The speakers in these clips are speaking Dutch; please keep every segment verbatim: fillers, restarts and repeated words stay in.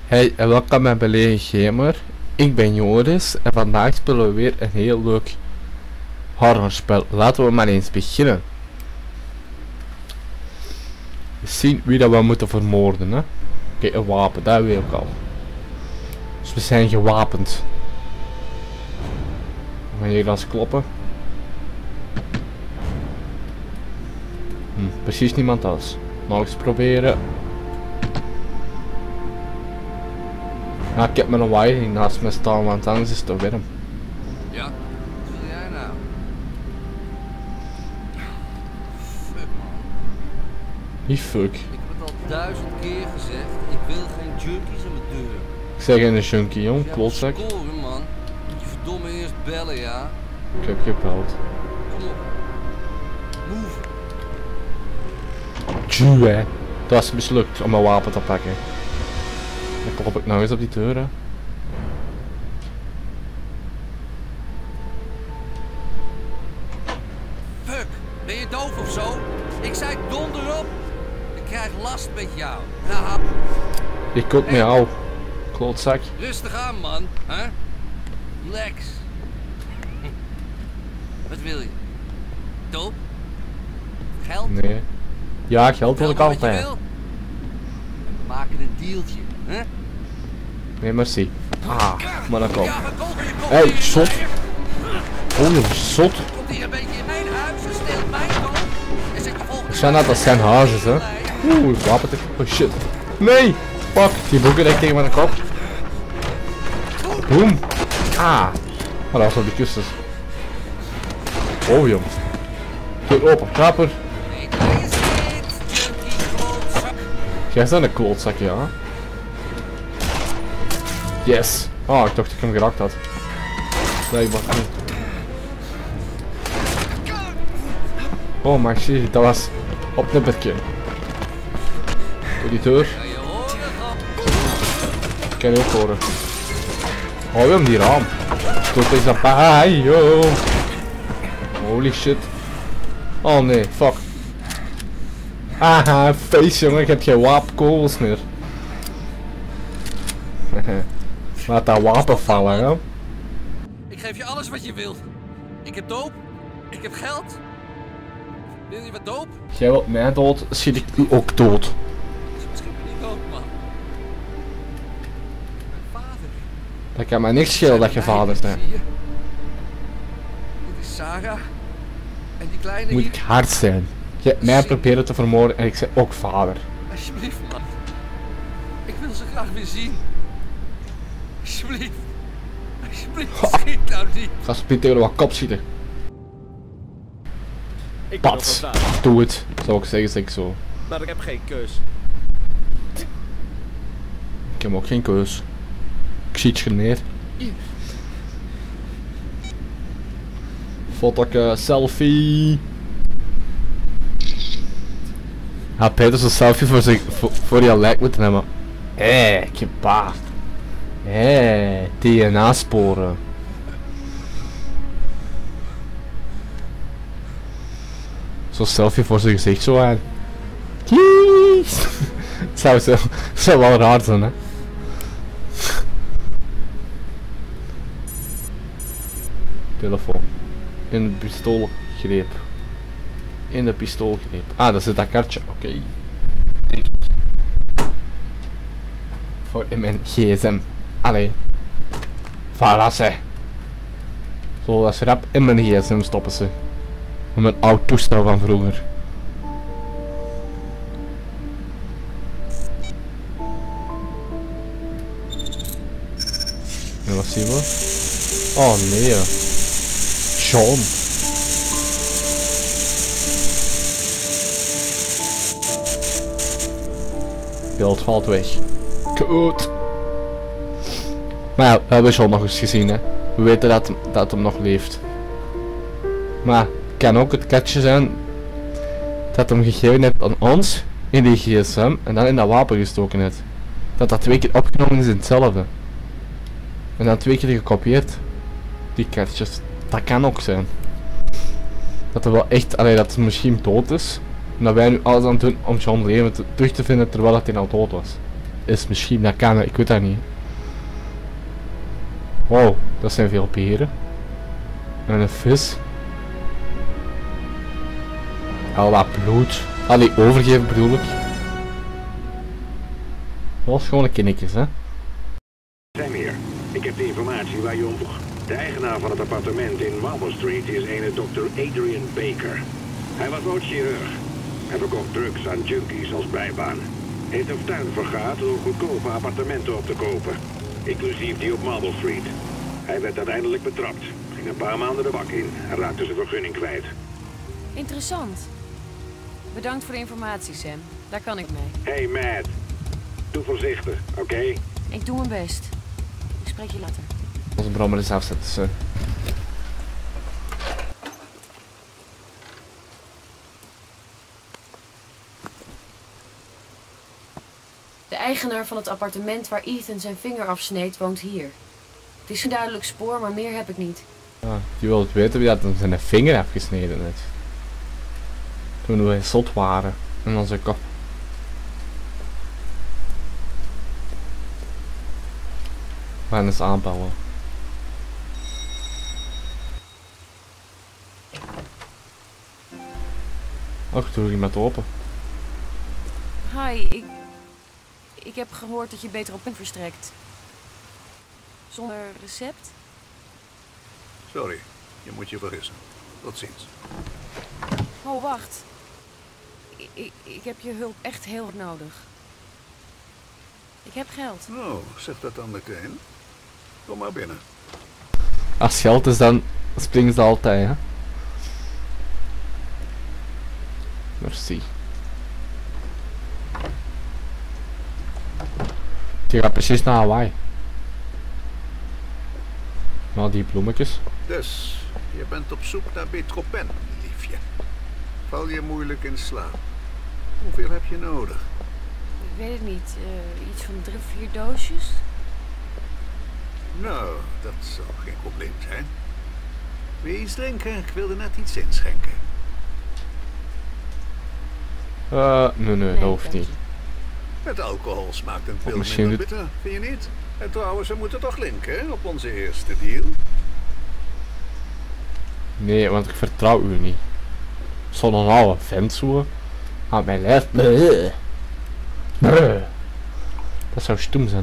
Hey en welkom bij Belegen Gamer. Ik ben Joris en vandaag spelen we weer een heel leuk horrorspel. Laten we maar eens beginnen. We zien wie dat we moeten vermoorden, hè. Oké, okay, een wapen, dat weet ik al. Dus we zijn gewapend. We gaan hier eens kloppen. Hm, precies niemand anders. Nog eens proberen. Ja, ik heb mijn wire niet naast me staan, want anders is het toch warm. Ja, wat wil jij nou? Fuck man. Wie fuck? Ik heb het al duizend keer gezegd, ik wil geen junkies aan mijn deur. Ik zeg geen junkie, jong, Ja, klootzak. scoren man. Moet je verdomme eerst bellen, ja? Ik heb gebeld. Kom op. Move. Tjoe, hè. Het was mislukt om mijn wapen te pakken. Dan klop ik nou eens op die deur, hè. Fuck, ben je doof of zo? Ik zei donder op. Ik krijg last met jou. Nou, Ik ook met jou, klootzak. rustig aan man, hè? Relax. Wat wil je? Doop? Geld? Nee. Ja, geld wil ik Wel wat je altijd. wil? We maken een dealtje, hè? Nee, merci. Ah, maar dan kom. Ja, we kopen je kop Hey, hier. zot. Oh, je zot. Komt hier een beetje in mijn huis en steelt mijn kop. En zet je volgende Ik zei net dat zijn hazes, hè. Oeh, wapen te... Oh shit. Nee! Fuck, die boeken direct tegen mijn kop. Boom. Ah. Maar dat was wel de kussens. Oh, jong. Deur open, trapper. Ik lees dit, junkie klootzak. Jij bent een klootzak, ja. Yes. Oh, ik dacht dat ik hem geraakt had. Nee, ik was niet. Oh, maar shit, dat was op de bedje. Door die deur. Ja, je hoort het al. Kan je ook horen. Oh, we hebben die raam. Stoot eens op. Ah, yo. Holy shit. Oh nee, fuck. Aha, face jongen, ik heb geen wapenkogels meer. Laat dat wapen vallen, hè. Ik geef je alles wat je wilt. Ik heb doop. Ik heb geld. Wil je wat doop? Jij wilt mij dood, schiet ik u ook dood. Misschien ben ik dood, man. Mijn vader. Dat kan mij niks schelen dat je vader bent. Zie je? Dit is Sarah. En die kleine Moet hier. ik hard zijn. Je hebt mij proberen te vermoorden en ik zei ook vader. Alsjeblieft, man. Ik wil ze graag weer zien. Alsjeblieft. Alsjeblieft, schiet nou niet. Ga spitten tegen wat kop schieten. Ik ben Pats. nog wat Doe het. Zou ik zeggen, zeg ik zo. maar ik heb geen keus. Ik heb ook geen keus. Ik schiet je neer. Fotoke, selfie. Had Peter zo'n selfie voor, zich, voor, voor je lijk moeten hebben. Hé, ik heb baard. Hé, D N A-sporen. Zo'n selfie voor zijn gezicht zo aan. Kies! zou, zo, zou wel raar zijn, hè? Telefoon. In de pistoolgreep. In de pistoolgreep. Ah, dat zit dat kaartje. Oké. Okay. Voor in mijn gsm. Allee. Voilà ze. Zo, dat is rap in mijn gsm stoppen ze. Met mijn oud toestel van vroeger. En wat zien we? Oh nee. John. Beeld valt weg. Goed. Maar ja, we hebben John nog eens gezien, hè. We weten dat, dat hem nog leeft. Maar het kan ook het katje zijn dat hem gegeven heeft aan ons in die gsm en dan in dat wapen gestoken heeft. Dat dat twee keer opgenomen is in hetzelfde. En dan twee keer gekopieerd. Die kaartjes. Dat kan ook zijn. Dat er wel echt, allee, dat het misschien dood is. En dat wij nu alles aan het doen om John leven te, terug te vinden terwijl dat hij al dood was. is misschien, dat kan, ik weet dat niet. Wow, dat zijn veel peren. En een vis. Al wat bloed. Allee, overgeven bedoel ik. Dat was gewoon een kinnetjes, hè. Sam hier. Ik heb de informatie waar je om vroeg. De eigenaar van het appartement in Marble Street is ene dokter Adrian Baker. Hij was ooit chirurg. Hij verkocht drugs aan junkies als bijbaan. Heeft een tuin vergaat door goedkope appartementen op te kopen. Inclusief die op Marble Street. Hij werd uiteindelijk betrapt. Ging een paar maanden de bak in en raakte zijn vergunning kwijt. Interessant. Bedankt voor de informatie, Sam. Daar kan ik mee. Hey Matt. Doe voorzichtig, oké? Okay? Ik doe mijn best. Ik spreek je later. Onze brommer is afzetten, zo. De eigenaar van het appartement waar Ethan zijn vinger afsneed woont hier. Het is een duidelijk spoor, maar meer heb ik niet. Ah, je wilt weten wie dat hem zijn vinger afgesneden heeft. Toen we zot waren in onze kop. We gaan eens aanbouwen. Och, doe iemand open. Hi, ik... Ik heb gehoord dat je beter op verstrekt. Zonder recept? Sorry, je moet je vergissen. Tot ziens. Oh, wacht. Ik, ik, ik heb je hulp echt heel hard nodig. Ik heb geld. Oh, zeg dat dan meteen. Kom maar binnen. Als geld is, dan springen ze altijd, hè. Merci. Je gaat precies naar Hawaii. Nou, die bloemetjes. Dus, je bent op zoek naar Betropen, liefje. Val je moeilijk in slaap? Hoeveel heb je nodig? Ik weet het niet. Uh, iets van drie, vier doosjes? Nou, dat zal geen probleem zijn. Wil je iets drinken? Ik wilde net iets inschenken. Uh, nee, nee, dat hoeft niet. Het alcohol smaakt een veel misschien minder bitter, vind je niet? En trouwens, we moeten toch linken op onze eerste deal? Nee, want ik vertrouw u niet. Zo'n oude vent zo aan mijn lijf. Bleh. Bleh. Dat zou stoem zijn.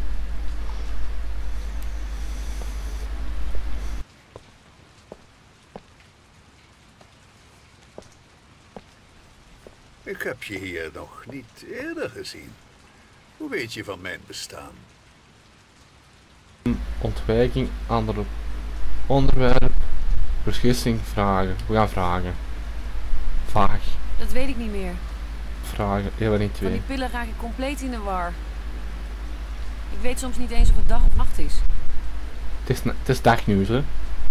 Ik heb je hier nog niet eerder gezien. Hoe weet je van mijn bestaan? Ontwijking, andere onderwerp, vergissing, vragen. We gaan vragen. Vaag. Dat weet ik niet meer. Vragen, ja, maar niet Van twee. die pillen raak ik compleet in de war. Ik weet soms niet eens of het dag of nacht is. Het is, het is dagnieuws, hè.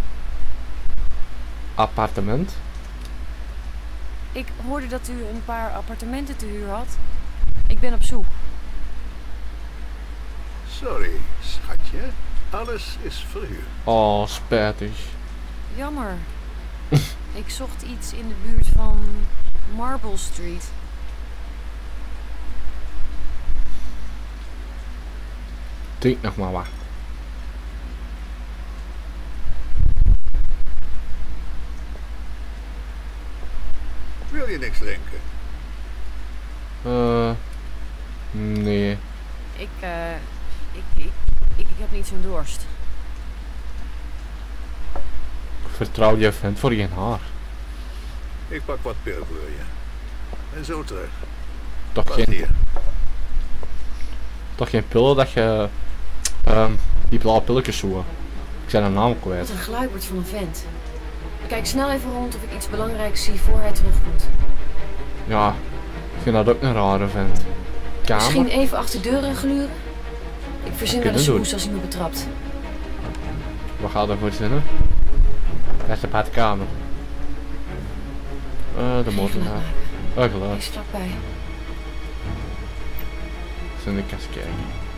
Appartement. Ik hoorde dat u een paar appartementen te huur had. Ik ben op zoek. Sorry, schatje. Alles is verhuurd. Oh, spijtig. Jammer. Ik zocht iets in de buurt van Marble Street. Drink nog maar wat. Wil je niks drinken? Uh, nee. Ik, eh, ik, ik, ik, ik heb niet zo'n dorst. Ik vertrouw je vent voor geen haar. Ik pak wat pil voor je. En zo terug. Toch Wacht geen, hier. toch geen pillen dat je... Um, die blauwe pilletjes zoeken. Ik zijn een naam kwijt. Wat een gluiperd van een vent. Ik kijk snel even rond of ik iets belangrijks zie voor hij terugkomt. Ja, ik vind dat ook een rare vent. Kamer? Misschien even achter deuren gluren? Ik verzin wel Kunnen een doen. smoes als hij me betrapt. Wat gaat er voor zinnen? Dat is de badkamer. Uh, de moordenaar. Oh, Hij geluid. is vlakbij. Eens in de kast kijken.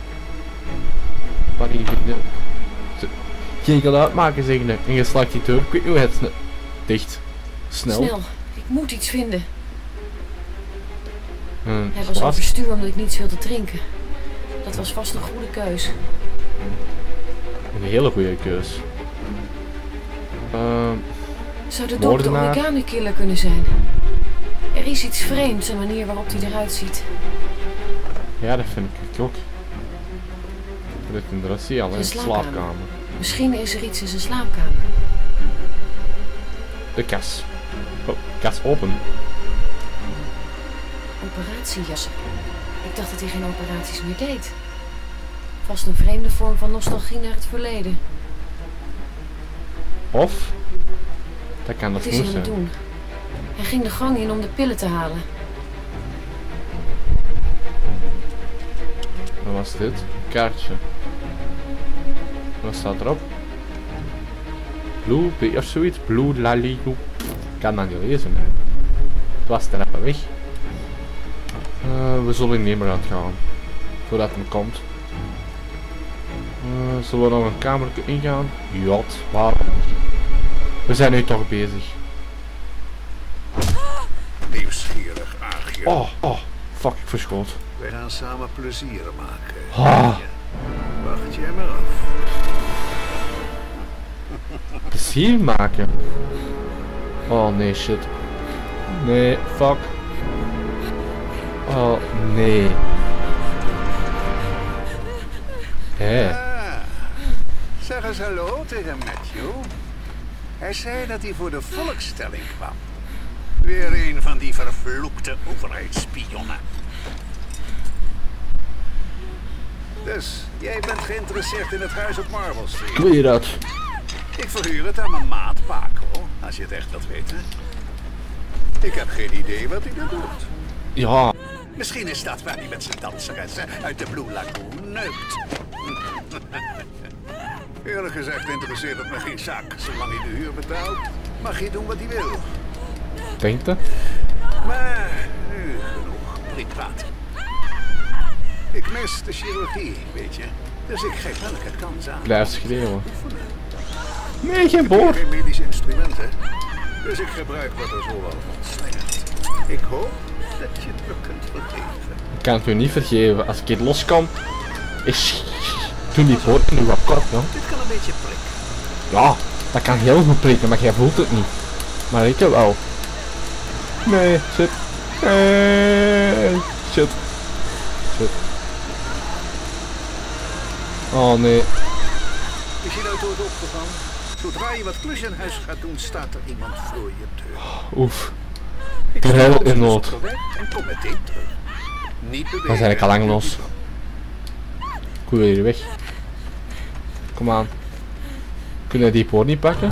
Wat hier de... Geen geluid maken, zeg je. En je slaat die deur. Ik weet niet hoe het... Dicht. Snel. Snel. Ik moet iets vinden. Een Hij was glas. overstuur omdat ik niets wilde drinken. Dat was vast een goede keus. Een hele goede keus. Ehm... Zou de dokter Moordenaar. Origami Killer kunnen zijn? Er is iets vreemds aan de manier waarop hij eruit ziet. Ja, dat vind ik ook. Dit inderdaad zie je al in de Zijn slaapkamer. slaapkamer. Misschien is er iets in zijn slaapkamer. De kas. Oh, kas open. Operatiejas. Ik dacht dat hij geen operaties meer deed. Vast een vreemde vorm van nostalgie naar het verleden. Of? Dat kan dat Wat is hij niet aan het zijn. doen? Hij ging de gang in om de pillen te halen. Wat was dit? Een kaartje. Wat staat erop? Blue, B of zoiets? Blue Laligo. Ik kan dat niet lezen. Hè. Het was er even weg. Uh, we zullen niet meer uitgaan. Voordat hem komt. Uh, zullen we nog een kamer ingaan? Ja, waarom niet? We zijn nu toch bezig. Nieuwsgierig aagje. Oh, oh, fuck, ik verschoot. We gaan samen plezier maken. Ah, Wacht jij maar af. plezier maken. Oh nee, shit. Nee, fuck. Oh nee. Hé. Ah, zeg eens hallo tegen Matthew. Hij zei dat hij voor de volkstelling kwam. Weer een van die vervloekte overheidsspionnen. Dus, jij bent geïnteresseerd in het huis op Marble Street. Ik wil je dat. Ik verhuur het aan mijn maat Paco, als je het echt wilt weten. Ik heb geen idee wat hij er doet. Ja. Misschien is dat waar hij met zijn danseressen uit de Blue Lagoon neukt. Eerlijk gezegd interesseert het me geen zak. Zolang hij de huur betaalt, mag hij doen wat hij wil. Denk je? Maar nu genoeg prietpraat. Ik mis de chirurgie, weet je. Dus ik geef elke kans aan. Blijf schreeuwen. Oefenen. Nee, geen Ik heb boor. geen medische instrumenten. Dus ik gebruik wat er zo wel van slingert. Ik hoop dat je het me kunt vergeven. Ik kan het u niet vergeven. Als ik het los kan, is toen die poort nu wat kort, man. Dit kan een beetje prikken. Ja, dat kan heel goed prikken, maar jij voelt het niet. Maar ik wel. Nee, shit. Nee, shit. Shit. Oh nee. Is je nou dood opgevallen? Zodra je wat klus in huis gaat doen, staat er iemand voor je deur. Oef. Ik Heel ga in nood. op weg en kom meteen terug. Niet bewegen. Dan zijn ik al lang los. Ik wil hier weg. Kom aan. Kunnen we die poort niet pakken?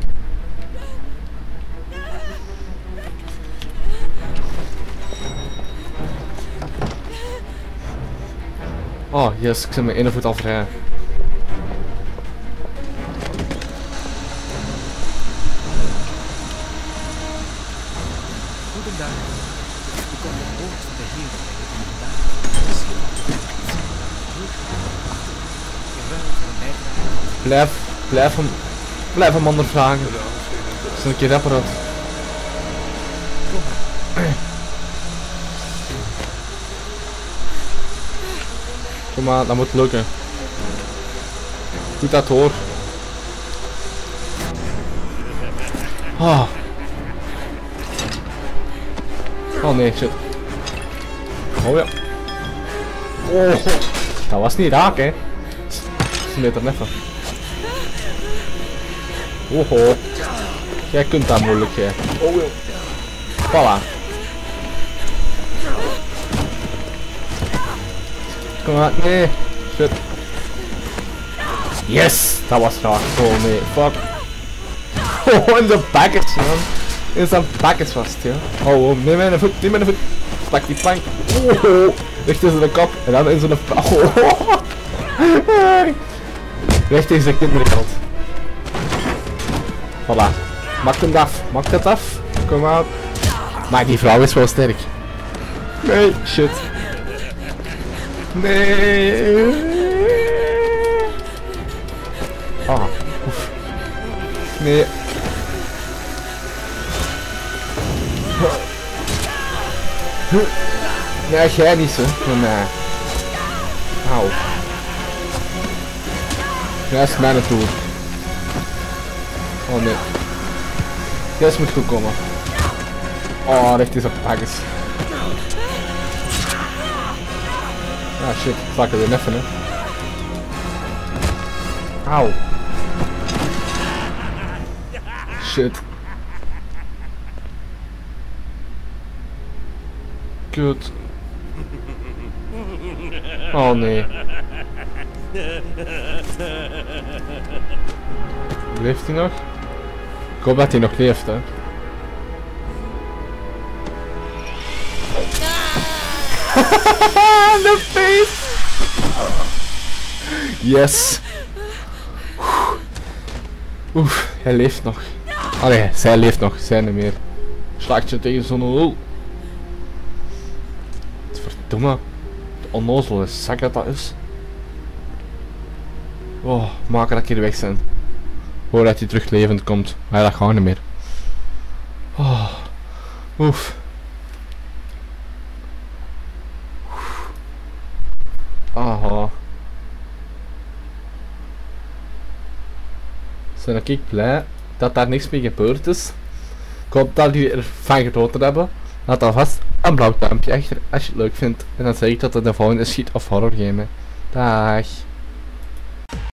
Oh yes, ik zit mijn ene voet al vrij. Goedendag. Ik kom op boord van de heren die vandaag Jawel, voor een bijdrage. Blijf, blijf hem, blijf hem ondervragen. Dat is een keer rapper uit. Kom maar. Kom maar, dat moet lukken. Goed dat hoor. Ah. Oh nee, shit. Oh ja. Oh, dat was niet raak, hè. Smeet er even. Oh, oh. Jij kunt dat moeilijk, hè. Oh ja. Voilà. Kom maar, nee. Shit. Yes! Dat was raak. Oh nee, fuck. Oh, in de package, man. In zijn package vast, ja. Oh, oh, neem mijn voet, neem mijn voet. Pak die plank. Oh, oh. Recht in zijn kop. En dan in zijn... Oh, oh. Recht in zijn kinderkant. Voilà. Maak hem af. Maak het af. Kom aan. Maar die vrouw is wel sterk. Nee, shit. Nee. Ah, oef. Nee. Nee, jij niet zo. Nee. Auw. Ja, is mijn toer. Oh nee. Deze moet goed komen. Oh, recht is op pakjes. Ah shit, zak er weer even hè. Auw. Shit. Kut. Oh nee. Leeft hij nog? Ik hoop dat hij nog leeft hè. The face! Yes! Oef, hij leeft nog. Allee, zij leeft nog, zij niet meer. Slaakt je tegen zo'n lul. Verdomme. De onnozele zak dat dat is. Oh, maken dat ik hier weg zijn. Hoor dat hij terug levend komt. Maar dat gaat niet meer. Oh. Oef. Aha. Zijn ik blij dat daar niks mee gebeurd is. Ik hoop dat jullie ervan genoten hebben. Laat alvast een blauw duimpje achter als je het leuk vindt. En dan zeg ik dat het de volgende shit of horror game. Dag.